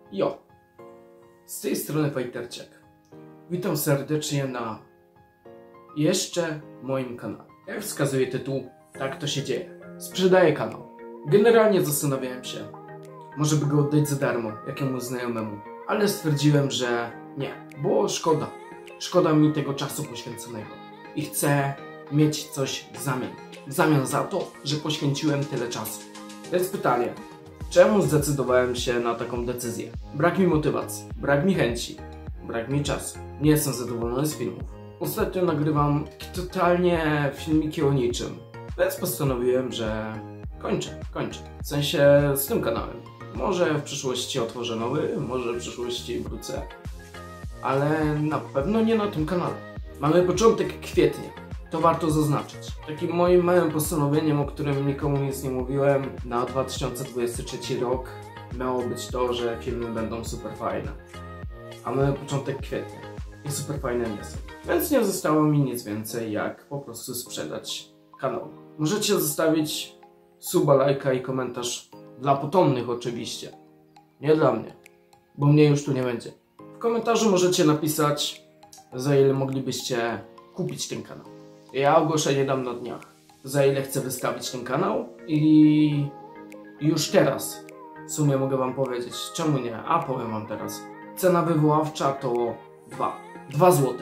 Jo, z tej strony Fajterciak. Witam serdecznie na jeszcze moim kanale. Jak wskazuje tytuł, tak to się dzieje. Sprzedaję kanał. Generalnie zastanawiałem się, może by go oddać za darmo jakiemuś znajomemu, ale stwierdziłem, że nie, bo szkoda. Szkoda mi tego czasu poświęconego i chcę mieć coś w zamian. W zamian za to, że poświęciłem tyle czasu. Więc pytanie, czemu zdecydowałem się na taką decyzję? Brak mi motywacji, brak mi chęci, brak mi czasu. Nie jestem zadowolony z filmów. Ostatnio nagrywam totalnie filmiki o niczym, więc postanowiłem, że kończę. W sensie z tym kanałem. Może w przyszłości otworzę nowy, może w przyszłości wrócę, ale na pewno nie na tym kanale. Mamy początek kwietnia. To warto zaznaczyć. Takim moim małym postanowieniem, o którym nikomu nic nie mówiłem, na 2023 rok miało być to, że filmy będą super fajne. A mamy początek kwietnia i super fajne nie są. Więc nie zostało mi nic więcej, jak po prostu sprzedać kanał. Możecie zostawić suba, lajka i komentarz dla potomnych oczywiście. Nie dla mnie, bo mnie już tu nie będzie. W komentarzu możecie napisać, za ile moglibyście kupić ten kanał. Ja ogłoszenie dam na dniach, za ile chcę wystawić ten kanał i już teraz w sumie mogę wam powiedzieć, czemu nie, a powiem wam teraz. Cena wywoławcza to 2 złote.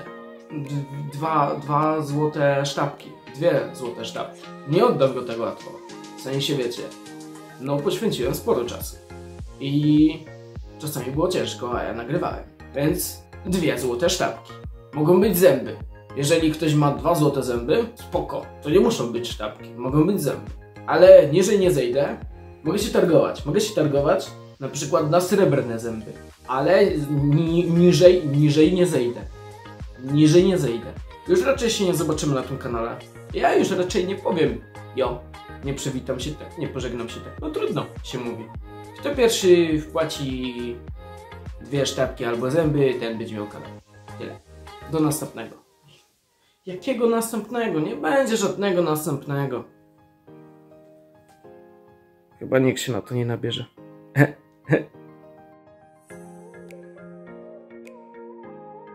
2 złote sztabki, 2 złote sztabki. Nie oddam go tak łatwo, w sensie wiecie, no poświęciłem sporo czasu i czasami było ciężko, a ja nagrywałem, więc 2 złote sztabki. Mogą być zęby. Jeżeli ktoś ma 2 złote zęby, spoko, to nie muszą być sztabki, mogą być zęby. Ale niżej nie zejdę, mogę się targować na przykład na srebrne zęby, ale niżej nie zejdę. Niżej nie zejdę. Już raczej się nie zobaczymy na tym kanale. Ja już raczej nie powiem, nie przywitam się tak, nie pożegnam się tak. No trudno się mówi. Kto pierwszy wpłaci 2 sztabki albo zęby, ten będzie miał kanał. Tyle. Do następnego. Jakiego następnego? Nie będzie żadnego następnego. Chyba nikt się na to nie nabierze.